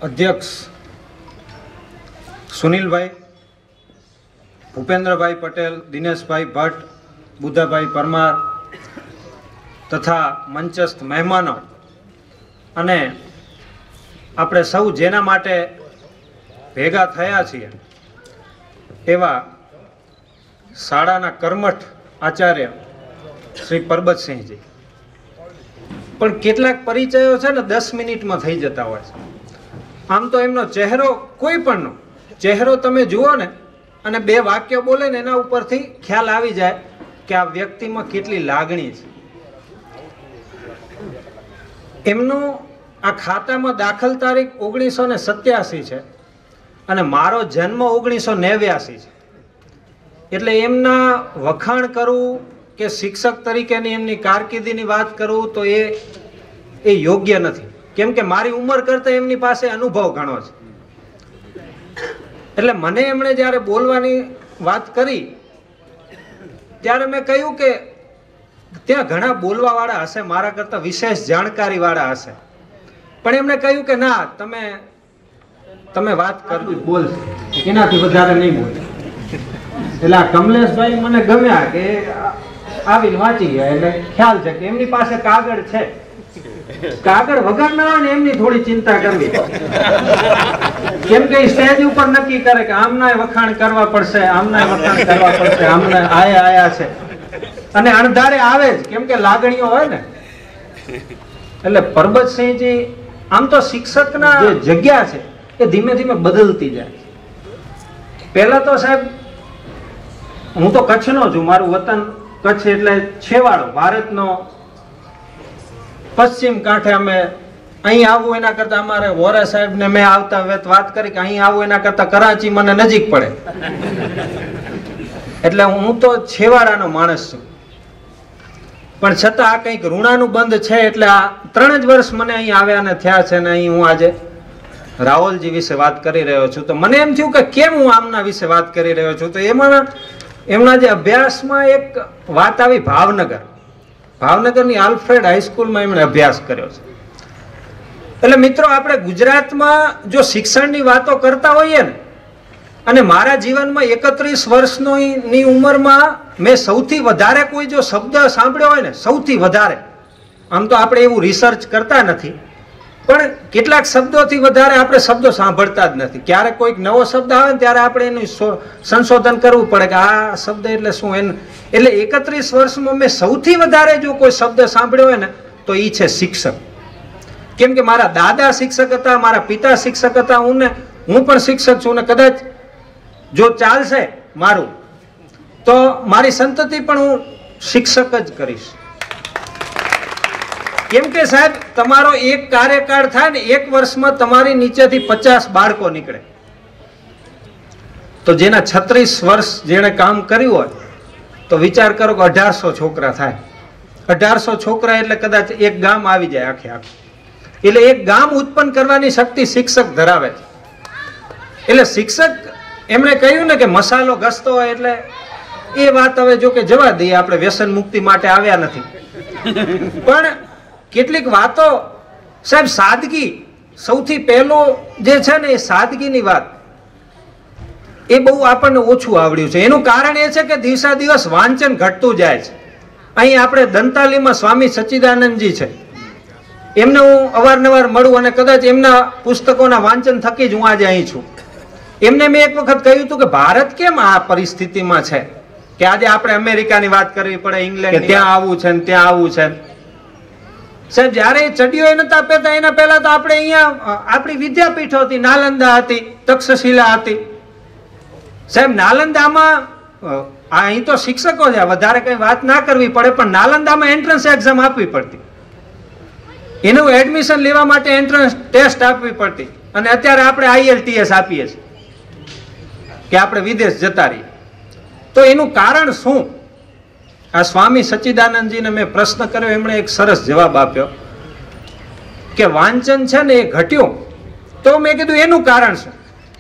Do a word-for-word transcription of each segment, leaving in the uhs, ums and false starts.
अध्यक्ष सुनीलभाई, भूपेन्द्रभाई पटेल, दिनेशभाई भट्ट, बुद्धाभाई परमार तथा मंचस्थ मेहमानों अने આપણે સૌ જેના માટે ભેગા થયા છીએ એવા શાળાના કર્મઠ આચાર્ય શ્રી પરબતસિંહજી, પણ કેટલાક પરિચયો છે ને દસ મિનિટમાં થઈ જતા હોય છે. આમ તો એમનો ચહેરો, કોઈ પણનો ચહેરો તમે જુઓ ને અને બે વાક્યો બોલે ને એના ઉપરથી ખ્યાલ આવી જાય કે આ વ્યક્તિમાં કેટલી લાગણી છે. એમનું આ ખાતામાં દાખલ તારીખ ઓગણીસો ને સત્યાસી છે અને મારો જન્મ ઓગણીસો નેવ્યાસી છે. એટલે એમના વખાણ કરવું કે શિક્ષક તરીકેની એમની કારકિર્દીની વાત કરું તો એ એ યોગ્ય નથી, કેમ કે મારી ઉંમર કરતાં એમની પાસે અનુભવ ઘણો છે. એટલે મને એમણે જ્યારે બોલવાની વાત કરી ત્યારે મેં કહ્યું કે ત્યાં ઘણા બોલવાવાળા હશે, મારા કરતાં વિશેષ જાણકારીવાળા હશે, પણ એમણે કહ્યું કે ના, તમે તમે વાત કરજો, બોલશે, એનાથી વધારે નહીં બોલે. એટલે આ કમલેશભાઈ મને ગમ્યા કે આવીને વાંચી ગયા, એટલે ખ્યાલ છે કે એમની પાસે કાગળ છે. કાગળ વગર ના હોય ને એમની થોડી ચિંતા કરવી, કેમ કે સ્ટેજ ઉપર નક્કી કરે કે આમના વખાણ કરવા પડશે, આમના વખાણ કરવા પડશે, આમના આયા આયા છે, અને અણધારે આવે જ, કેમ કે લાગણીઓ હોય ને. એટલે પરબતસિંહજી, આમ તો શિક્ષકના જે જગ્યા છે એ ધીમે ધીમે બદલતી જાય. પહેલા તો સાહેબ, હું તો કચ્છનો છું, મારું વતન કચ્છ, એટલે છેવાડો ભારતનો પશ્ચિમ કાંઠે. અમે અહીં આવું એના કરતા અમારે વોરા સાહેબ ને મેં આવતા વેત વાત કરી કે અહીં આવું એના કરતા કરાચી મને નજીક પડે. એટલે હું તો છેવાડાનો માણસ છું, પણ છતાં આ કંઈક ઋણાનું બંધ છે. એટલે આ ત્રણ જ વર્ષ મને અહીં આવ્યા ને થયા છે, ને અહીં હું આજે રાહુલજી વિશે વાત કરી રહ્યો છું. તો મને એમ થયું કે કેમ હું આમના વિશે વાત કરી રહ્યો છું. તો એમાં એમના જે અભ્યાસમાં એક વાત આવી, ભાવનગર ભાવનગરની આલ્ફ્રેડ હાઈસ્કૂલમાં એમણે અભ્યાસ કર્યો છે. એટલે મિત્રો, આપણે ગુજરાતમાં જો શિક્ષણની વાતો કરતા હોઈએ ને, અને મારા જીવનમાં એકત્રીસ વર્ષની ઉંમરમાં મેં સૌથી વધારે કોઈ જો શબ્દ સાંભળ્યો હોય ને, સૌથી વધારે, આમ તો આપણે એવું રિસર્ચ કરતા નથી, પણ કેટલાક શબ્દોથી વધારે આપણે શબ્દો સાંભળતા જ નથી. ક્યારેક કોઈક નવો શબ્દ આવે ને ત્યારે આપણે એનું સંશોધન કરવું પડે કે આ શબ્દ એટલે શું. એને એટલે એકત્રીસ વર્ષમાં મેં સૌથી વધારે જો કોઈ શબ્દ સાંભળ્યો હોય ને તો એ છે શિક્ષક. કેમ કે મારા દાદા શિક્ષક હતા, મારા પિતા શિક્ષક હતા, હું ને હું પણ શિક્ષક છું, ને કદાચ જો ચાલશે મારું તો મારી સંતતિ પણ હું શિક્ષક જ કરીશ. કેમ કે સાહેબ, તમારો એક કાર્યકાળ થાય ને, એક વર્ષમાં તમારી નીચેથી પચાસ બાળકો નીકળે, તો જેના છત્રીસ વર્ષ જેણે કામ કર્યું હોય તો વિચાર કરો કે અઢારસો છોકરા થાય. અઢારસો છોકરા એટલે કદાચ એક ગામ આવી જાય આખે આખું. એટલે એક ગામ ઉત્પન્ન કરવાની શક્તિ શિક્ષક ધરાવે છે. એટલે શિક્ષક, એમણે કહ્યું ને કે મસાલો ઘસતો હોય, એટલે એ વાત હવે જો કે જવા દઈએ, આપણે વ્યસન મુક્તિ માટે આવ્યા નથી. પણ કેટલીક વાતો સાહેબ, સાદગી, સૌથી પહેલો જે છે ને એ સાદગીની વાત, એ બહુ આપણને ઓછું આવડ્યું છે. એનું કારણ એ છે કે દિવસા દિવસ વાંચન ઘટતું જાય છે. અહીં આપણે દંતાલીમાં સ્વામી સચ્ચિદાનંદજી છે, એમને હું અવારનવાર મળું, અને કદાચ એમના પુસ્તકોના વાંચન થકી જ હું આજે અહીં છું. એમને મેં એક વખત કહ્યું હતું કે ભારત કેમ આ પરિસ્થિતિમાં છે કે આજે આપણે અમેરિકાની વાત કરવી પડે, ઇંગ્લેન્ડ, ત્યાં આવું છે ને ત્યાં આવું છે. સાહેબ, જયારે એ ચડીઓ નતા પહેરતા એના પહેલા તો આપણે અહીંયા આપણી વિદ્યાપીઠો હતી, નાલંદા હતી, તક્ષશિલા હતી. સાહેબ, નાલંદામાં અહીં તો શિક્ષકો છે, વધારે કઈ વાત ના કરવી પડે, પણ નાલંદામાં એન્ટ્રન્સ એક્ઝામ આપવી પડતી, એનું એડમિશન લેવા માટે એન્ટ્રન્સ ટેસ્ટ આપવી પડતી. અને અત્યારે આપણે આઈએલટીએસ આપીએ છીએ કે આપણે વિદેશ જતા રહીએ. તો એનું કારણ શું? આ સ્વામી સચ્ચિદાનંદજીને મેં પ્રશ્ન કર્યો, એમણે એક સરસ જવાબ આપ્યો કે વાંચન છે ને એ ઘટ્યું. તો મેં કીધું એનું કારણ શું?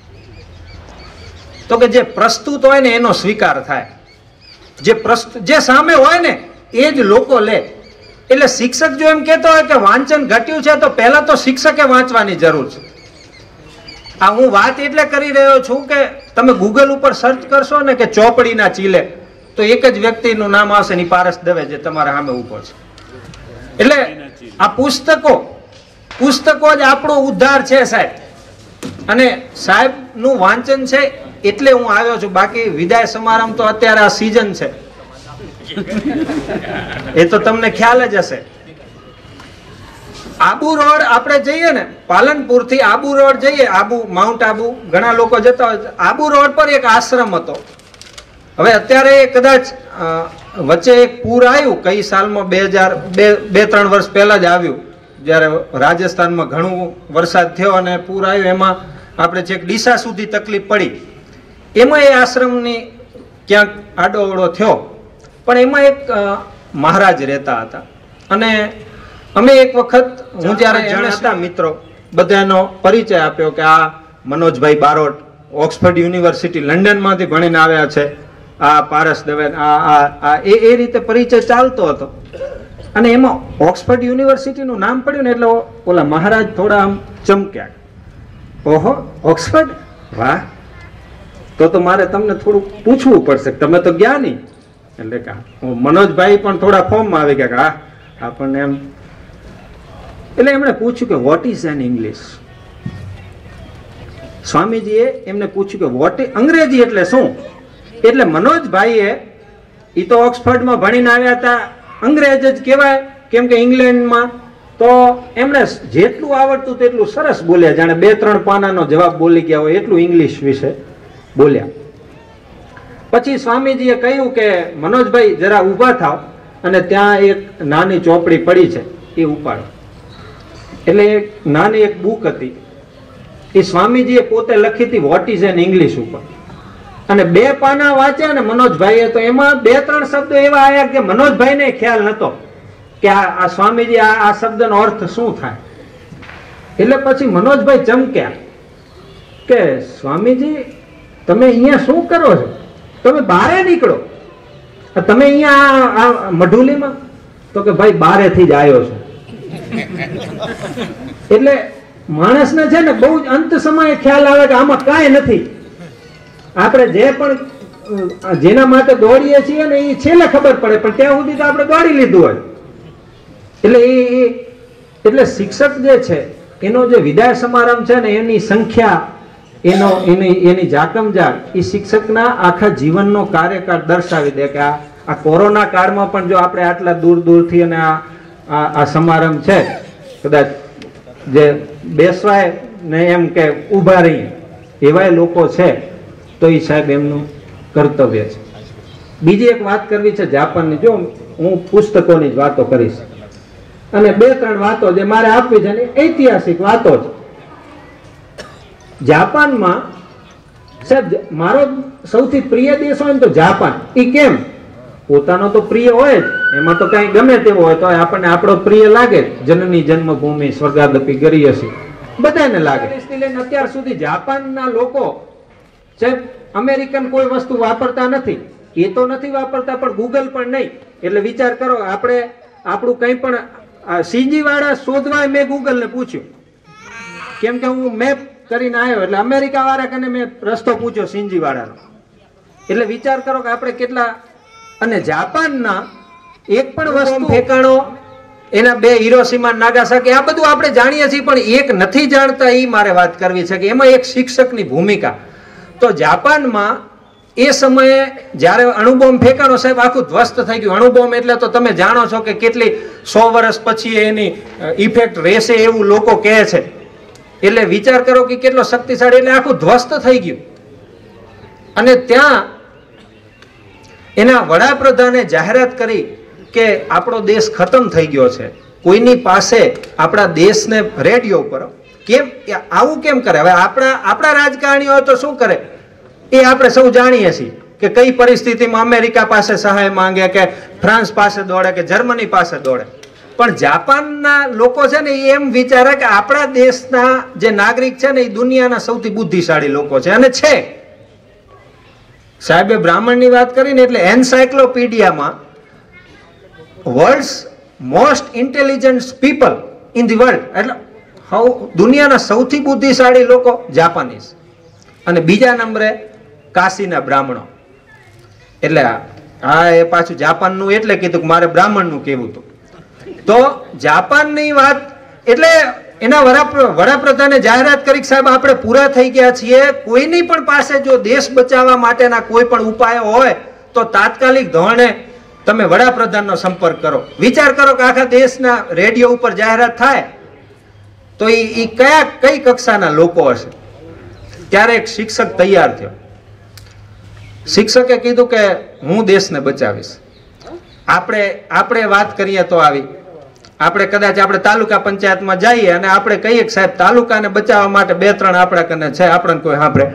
તો કે જે પ્રસ્તુત હોય ને એનો સ્વીકાર થાય, જે પ્રસ્તુત જે સામે હોય ને એ જ લોકો લે. એટલે શિક્ષક જો એમ કહેતો હોય કે વાંચન ઘટ્યું છે, તો પહેલા તો શિક્ષકે વાંચવાની જરૂર છે. આ હું વાત એટલે કરી રહ્યો છું કે તમે ગૂગલ ઉપર સર્ચ કરશો ને કે ચોપડીના ચીલે, તો એક જ વ્યક્તિનું નામ આવશે ની પારસ દવે, જે તમારા સામે ઉભો છે. એટલે આ પુસ્તકો પુસ્તકો જ આપણો ઉદ્ધાર છે સાહેબ. અને સાહેબ નું વાંચન છે એટલે હું આવ્યો છું. બાકી વિદાય સમારંભ તો અત્યારે આ સીઝન છે, એ તો તમને ખ્યાલ જ હશે. આબુ રોડ આપણે જઈએ ને, પાલનપુર થી આબુ રોડ જઈએ, આબુ માઉન્ટ આબુ ઘણા લોકો જતા હોય. આબુ રોડ પર એક આશ્રમ હતો. હવે અત્યારે કદાચ વચ્ચે એક પૂર આવ્યું, કઈ સાલમાં બે હજાર બે બે ત્રણ વર્ષ પહેલા જ આવ્યું, જ્યારે રાજસ્થાનમાં ઘણું વરસાદ થયો અને પૂર આવ્યું. એમાં આપણે છેક ડીસા સુધી તકલીફ પડી. એમાં એ આશ્રમની ક્યાંક આડોઅવળો થયો. પણ એમાં એક મહારાજ રહેતા હતા. અને અમે એક વખત હું જ્યારે એમને હતા મિત્રો બધાનો પરિચય આપ્યો કે આ મનોજભાઈ બારોટ ઓક્સફર્ડ યુનિવર્સિટી લંડનમાંથી ભણીને આવ્યા છે, આ પારસ દવે, આ આ એ એ રીતે પરિચય ચાલતો હતો. અને એમાં ઓક્સફર્ડ યુનિવર્સિટીનું નામ પડ્યું ને એટલે ઓલા મહારાજ થોડા આમ ચમક્યા. ઓહો, ઓક્સફર્ડ, વાહ, તો તો મારે તમને થોડું પૂછવું પડશે, તમે તો ગયા નહીં. એટલે કે મનોજભાઈ પણ થોડા ફોર્મમાં આવી ગયા કે હા આપણને એમ. એટલે એમણે પૂછ્યું કે વોટ ઇઝ એન ઇંગ્લિશ. સ્વામીજીએ એમને પૂછ્યું કે વોટ અંગ્રેજી એટલે શું. એટલે મનોજભાઈએ, એ તો ઓક્સફર્ડમાં ભણીને આવ્યા હતા, અંગ્રેજ જ કહેવાય, કેમ કે ઇંગ્લેન્ડમાં. તો એમણે જેટલું આવડતું તેટલું સરસ બોલ્યા, જાણે બે ત્રણ પાનાનો જવાબ બોલી ગયા હોય એટલું ઇંગ્લિશ વિશે બોલ્યા. પછી સ્વામીજીએ કહ્યું કે મનોજભાઈ જરા ઊભા થાવ અને ત્યાં એક નાની ચોપડી પડી છે એ ઉપાડો. એટલે એક નાની એક બુક હતી, એ સ્વામીજીએ પોતે લખી હતી વોટ ઇઝ એન ઇંગ્લિશ ઉપર. અને બે પાના વાંચ્યા ને મનોજભાઈએ, તો એમાં બે ત્રણ શબ્દો એવા આવ્યા કે મનોજભાઈને ખ્યાલ નતો કે આ સ્વામીજી આ આ શબ્દનો અર્થ શું થાય. એટલે પછી મનોજભાઈ ચમક્યા કે સ્વામીજી તમે અહીંયા શું કરો છો, તમે બારે નીકળો, તમે અહીંયા આ મઢુલીમાં. તો કે ભાઈ બારેથી જ આવ્યો છું. એટલે માણસને છે ને બહુ જ અંત સમયે ખ્યાલ આવે કે આમાં કાંઈ નથી. આપણે જે પણ જેના માટે દોડીએ છીએ ને એ છેલ્લે ખબર પડે, પણ ત્યાં સુધી તો આપણે દોડી લીધું હોય. એટલે એ એટલે શિક્ષક જે છે એનો જે વિદાય સમારંભ છે ને એની સંખ્યા, એનો એની એની જાકમજાક એ શિક્ષકના આખા જીવનનો કાર્યકાળ દર્શાવી દે કે આ આ કોરોના કાળમાં પણ જો આપણે આટલા દૂર દૂરથી અને આ આ સમારંભ છે, કદાચ જે બેસવાય ને એમ કે ઊભા રહીએ એવાય લોકો છે, તો એ સાહેબ એમનું કર્તવ્ય છે. બીજી એક વાત કરવી છે જાપાનની. જો હું પુસ્તકોની જ વાતો કરીશ અને બે ત્રણ વાતો જે મારે આપવી છે ને ઐતિહાસિક વાતો છે. જાપાનમાં સાહેબ મારો સૌથી પ્રિય દેશ હોય ને તો જાપાન. એ કેમ? પોતાનો તો પ્રિય હોય જ, એમાં તો કઈ ગમે તેવો હોય તો આપણને આપણો પ્રિય લાગે. જનની જન્મભૂમિ સ્વર્ગાદપી ગરીયસી બધાને લાગે. અત્યાર સુધી જાપાનના લોકો સાહેબ અમેરિકન કોઈ વસ્તુ વાપરતા નથી, એ તો નથી વાપરતા, પણ ગૂગલ પણ નહીં. એટલે વિચાર કરો, આપણે આપણું કંઈ પણ સીજી વાળા શોધવા મેં ગૂગલ ને પૂછ્યું, કેમ કે હું મેપ કરીને આવ્યો એટલે અમેરિકા વાળા કને મેં રસ્તો પૂછ્યો સિંજી વાળાનો. એટલે વિચાર કરો કે આપણે કેટલા. અને જાપાનના એક પણ વસ્તુ ઠેકાણો, એના બે હિરોશીમા નાગાસાકી, આ બધું આપણે જાણીએ છીએ, પણ એક નથી જાણતા. એ મારે વાત કરવી છે કે એમાં એક શિક્ષકની ભૂમિકા. તો જાપાનમાં એ સમયે જ્યારે અણુબોમ્બ ફેંકાણો સાહેબ આખું ધ્વસ્ત થઈ ગયું. અણુબોમ્બ એટલે તો તમે જાણો છો કે કેટલી સો વર્ષ પછી એની ઇફેક્ટ રહેશે એવું લોકો કહે છે. એટલે વિચાર કરો કે કેટલો શક્તિશાળી. એટલે આખું ધ્વસ્ત થઈ ગયું. અને ત્યાં એના વડાપ્રધાને જાહેરાત કરી કે આપણો દેશ ખતમ થઈ ગયો છે. કોઈની પાસે આપણા દેશને રેડિયો ઉપર કેમ આવું કેમ કરે? હવે આપણા આપણા રાજકારણીઓ તો શું કરે એ આપણે સૌ જાણીએ છીએ કે કઈ પરિસ્થિતિમાં અમેરિકા પાસે સહાય માંગે, કે ફ્રાન્સ પાસે દોડે, કે જર્મની પાસે દોડે. પણ જાપાનના લોકો છે ને એ એમ વિચારે કે આપણા દેશના જે નાગરિક છે ને એ દુનિયાના સૌથી બુદ્ધિશાળી લોકો છે. અને છે સાહેબે બ્રાહ્મણની વાત કરીને એટલે એન્સાયક્લોપીડિયામાં world's most intelligent people in the world, એટલે દુનિયાના સૌથી બુદ્ધિશાળી લોકો જાપાનીઝ, અને બીજા નંબરે કાશીના બ્રાહ્મણો. એટલે હા, એ પાછું જાપાનનું એટલે કીધું કે મારે બ્રાહ્મણનું કહેવું હતું. તો જાપાનની વાત એટલે એના વડાપ્રધાને જાહેરાત કરી, સાહેબ આપણે પૂરા થઈ ગયા છીએ, કોઈની પણ પાસે જો દેશ બચાવવા માટેના કોઈ પણ ઉપાયો હોય તો તાત્કાલિક ધોરણે તમે વડાપ્રધાનનો સંપર્ક કરો. વિચાર કરો કે આખા દેશના રેડિયો ઉપર જાહેરાત થાય તો એ કયા કઈ કક્ષાના લોકો હશે. ત્યારે એક શિક્ષક તૈયાર થયો. શિક્ષકે કીધું કે હું દેશને બચાવીશ. આપણે આપણે વાત કરીએ તો આવી આપણે કદાચ આપણે તાલુકા પંચાયતમાં જઈએ અને આપણે કહીએ કે સાહેબ તાલુકાને બચાવવા માટે બે ત્રણ આપણા કને છે, આપણને કોઈ સાંભળે?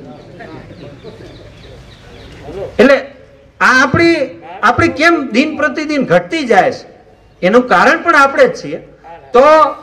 એટલે આ આપણી આપણી કેમ દિન પ્રતિદિન ઘટતી જાય છે એનું કારણ પણ આપણે જ છીએ. તો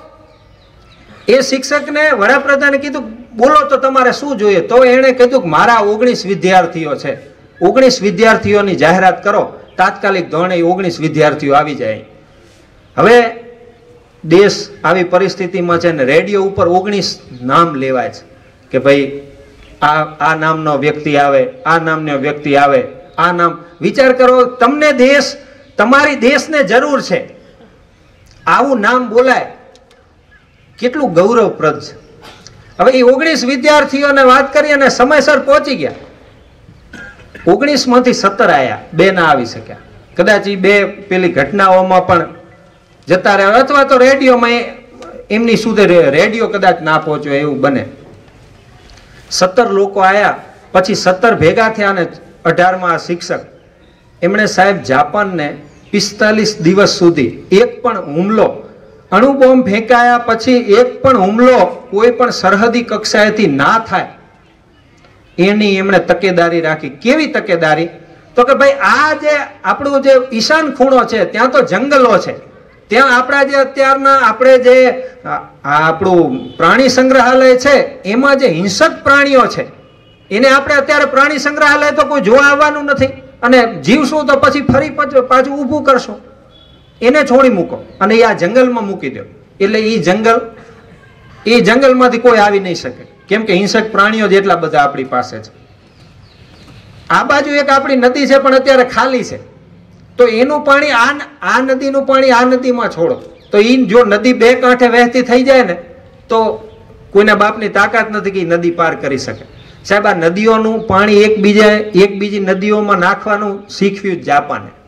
એ શિક્ષકને વડાપ્રધાને કીધું બોલો તો તમારે શું જોઈએ? તો એણે કીધું કે મારા ઓગણીસ વિદ્યાર્થીઓ છે, ઓગણીસ વિદ્યાર્થીઓની જાહેરાત કરો, તાત્કાલિક ધોરણે ઓગણીસ વિદ્યાર્થીઓ આવી જાય. હવે દેશ આવી પરિસ્થિતિમાં છે ને રેડિયો ઉપર ઓગણીસ નામ લેવાય છે કે ભાઈ આ આ નામનો વ્યક્તિ આવે, આ નામનો વ્યક્તિ આવે, આ નામ. વિચાર કરો, તમને દેશ તમારી દેશને જરૂર છે, આવું નામ બોલાય, કેટલું ગૌરવપ્રદ છે. હવે એ ઓગણીસ વિદ્યાર્થીઓને વાત કરી અને સમયસર પહોંચી ગયા. ઓગણીસ માંથી સત્તર આયા, બે ના આવી શક્યા. કદાચ એ બે પેલી ઘટનાઓમાં પણ જતા રહ્યા, અથવા તો રેડિયોમાં એમની સુધી રેડિયો કદાચ ના પહોંચ્યો એવું બને. સત્તર લોકો આયા, પછી સત્તર ભેગા થયા અને અઢારમાં શિક્ષક એમણે સાહેબ જાપાનને પિસ્તાલીસ દિવસ સુધી એક પણ હુમલો, અણુબોમ્બ ફેંકાયા પછી એક પણ હુમલો કોઈ પણ સરહદી કક્ષાએથી ના થાય એની એમણે તકેદારી રાખી. કેવી તકેદારી? તો કે ભાઈ આ જે આપણું જે ઈશાન ખૂણો છે ત્યાં તો જંગલો છે, ત્યાં આપણા જે અત્યારના આપણે જે આપણું પ્રાણી સંગ્રહાલય છે એમાં જે હિંસક પ્રાણીઓ છે એને આપણે અત્યારે પ્રાણી સંગ્રહાલય તો કોઈ જોવા આવવાનું નથી, અને જીવશું તો પછી ફરી પાછું ઊભું કરશું. એને છોડી મૂકો અને એ આ જંગલમાં મૂકી દો. એટલે એ જંગલ એ જંગલમાંથી કોઈ આવી નહીં શકે, કેમ કે હિંસક પ્રાણીઓ જેટલા બધા આપણી પાસે છે. આ બાજુ એક આપણી નદી છે પણ અત્યારે ખાલી છે, તો એનું પાણી આ આ નદીનું પાણી આ નદીમાં છોડો તો એ જો નદી બે કાંઠે વહેતી થઈ જાય ને તો કોઈના બાપની તાકાત નથી કે નદી પાર કરી શકે. સાહેબ આ નદીઓનું પાણી એકબીજા એક બીજી નદીઓમાં નાખવાનું શીખવ્યું જાપાને.